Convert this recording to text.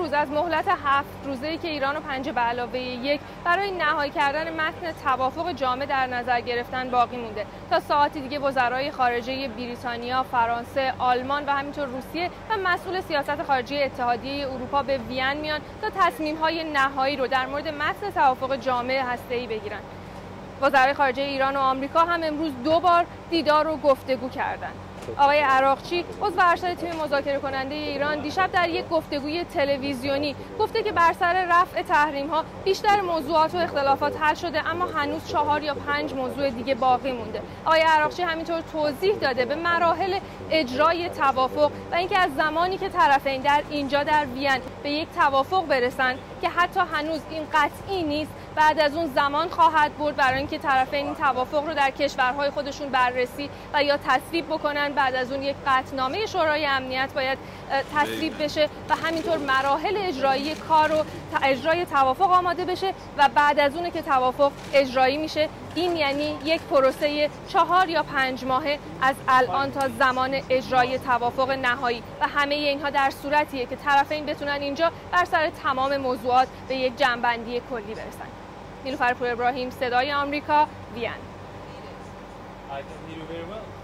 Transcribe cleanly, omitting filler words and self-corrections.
روز از مهلت 7 روزه‌ای که ایران و 5+1 برای نهایی کردن متن توافق جامع در نظر گرفتن باقی مونده. تا ساعتی دیگه وزرای خارجه بریتانیا، فرانسه، آلمان و همینطور روسیه و مسئول سیاست خارجی اتحادیه اروپا به وین میان تا تصمیم‌های نهایی رو در مورد متن توافق جامع هسته‌ای بگیرن. وزرای خارجه ایران و آمریکا هم امروز 2 بار دیدار و گفتگو کردند. آقای عراقچی عضو ارشد تیم مذاکره کننده ایران دیشب در یک گفتگوی تلویزیونی گفته که بر سر رفع تحریم‌ها بیشتر موضوعات و اختلافات حل شده، اما هنوز 4 یا 5 موضوع دیگه باقی مونده. آقای عراقچی همینطور توضیح داده به مراحل اجرای توافق و اینکه از زمانی که طرفین در اینجا در وین به یک توافق برسن که حتی هنوز این قطعی نیست، بعد از اون زمان خواهد برد برای اینکه طرفین این توافق رو در کشورهای خودشون بررسی و یا تصویب بکنن. بعد از اون یک قطعنامه شورای امنیت باید تصویب بشه و همینطور مراحل اجرایی کار و اجرای توافق آماده بشه و بعد از اونه که توافق اجرایی میشه. این یعنی یک پروسه 4 یا 5 ماهه از الان تا زمان اجرای توافق نهایی و همه اینها در صورتیه که طرفین بتونن اینجا بر سر تمام موضوعات به یک جمع‌بندی کلی برسن. نیلوفر پور ابراهیم، صدای آمریکا، وین.